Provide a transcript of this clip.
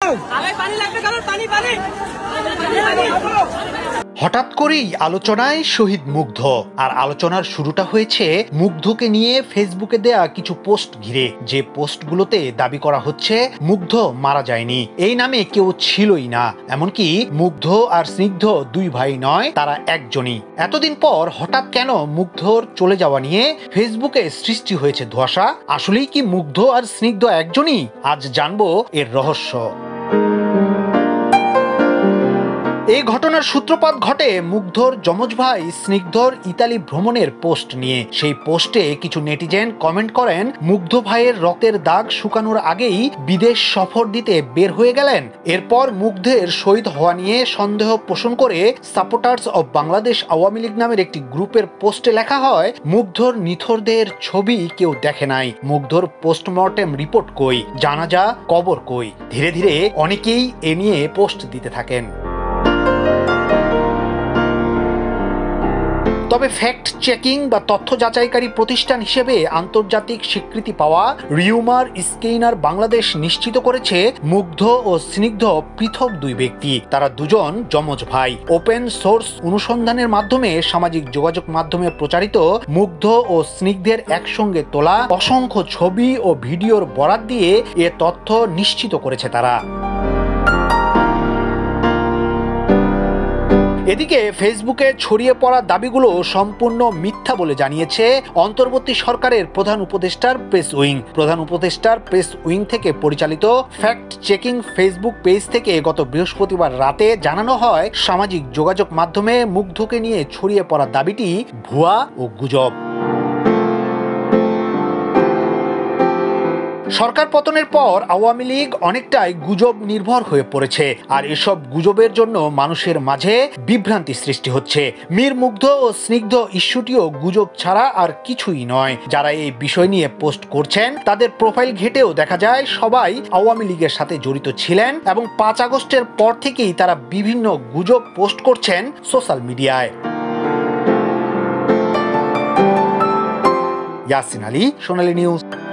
হঠাৎ করেই আলোচনায় শহীদ মুগ্ধ। আর আলোচনার শুরুটা হয়েছে মুগ্ধকে নিয়ে ফেসবুকে দেয়া কিছু পোস্ট ঘিরে, যে পোস্টগুলোতে দাবি করা হচ্ছে মুগ্ধ মারা যায়নি, এই নামে কেউ ছিলই না, এমনকি মুগ্ধ আর স্নিগ্ধ দুই ভাই নয়, তারা একজনই। এতদিন পর হঠাৎ কেন মুগ্ধর চলে যাওয়া নিয়ে ফেসবুকে সৃষ্টি হয়েছে ধোঁয়াশা। আসলেই কি মুগ্ধ আর স্নিগ্ধ একজনই? আজ জানবো এর রহস্য। এই ঘটনার সূত্রপাত ঘটে মুগ্ধর যমজ ভাই স্নিগ্ধর ইতালি ভ্রমণের পোস্ট নিয়ে। সেই পোস্টে কিছু নেটিজেন কমেন্ট করেন, মুগ্ধ ভাইয়ের রক্তের দাগ শুকানোর আগেই বিদেশ সফর দিতে বের হয়ে গেলেন। এরপর মুগ্ধের শহীদ হওয়া নিয়ে সন্দেহ পোষণ করে সাপোর্টার্স অব বাংলাদেশ আওয়ামী লীগ নামের একটি গ্রুপের পোস্টে লেখা হয়, মুগ্ধর নিথরদের ছবি কেউ দেখে নাই, মুগ্ধর পোস্টমর্টেম রিপোর্ট কই, জানাজা কবর কই। ধীরে ধীরে অনেকেই এ নিয়ে পোস্ট দিতে থাকেন। তবে ফ্যাক্ট চেকিং বা তথ্য যাচাইকারী প্রতিষ্ঠান হিসেবে আন্তর্জাতিক স্বীকৃতি পাওয়া রিউমার স্কেইনার বাংলাদেশ নিশ্চিত করেছে মুগ্ধ ও স্নিগ্ধ পৃথক দুই ব্যক্তি। তারা দুজন যমজ ভাই। ওপেন সোর্স অনুসন্ধানের মাধ্যমে সামাজিক যোগাযোগ মাধ্যমে প্রচারিত মুগ্ধ ও স্নিগ্ধের একসঙ্গে তোলা অসংখ্য ছবি ও ভিডিওর বরাত দিয়ে এ তথ্য নিশ্চিত করেছে তারা। এদিকে ফেসবুকে ছড়িয়ে পড়া দাবিগুলো সম্পূর্ণ মিথ্যা বলে জানিয়েছে অন্তর্বর্তী সরকারের প্রধান উপদেষ্টার প্রেস উইং। প্রধান উপদেষ্টার প্রেস উইং থেকে পরিচালিত ফ্যাক্ট চেকিং ফেসবুক পেজ থেকে গত বৃহস্পতিবার রাতে জানানো হয়, সামাজিক যোগাযোগ মাধ্যমে মুগ্ধকে নিয়ে ছড়িয়ে পড়া দাবিটি ভুয়া ও গুজব। সরকার পতনের পর আওয়ামী লীগ অনেকটাই গুজব নির্ভর হয়ে পড়েছে, আর এসব গুজবের জন্য মানুষের মাঝে বিভ্রান্তি সৃষ্টি হচ্ছে। মীর মুগ্ধ ও স্নিগ্ধ ইস্যুটিও গুজব ছাড়া আর কিছুই নয়। যারা এই বিষয় নিয়ে পোস্ট করছেন তাদের প্রোফাইল ঘেটেও দেখা যায় সবাই আওয়ামী লীগের সাথে জড়িত ছিলেন এবং 5 আগস্টের পর থেকেই তারা বিভিন্ন গুজব পোস্ট করছেন সোশ্যাল মিডিয়ায়। ইয়াসিন আলী, সোনালী নিউজ।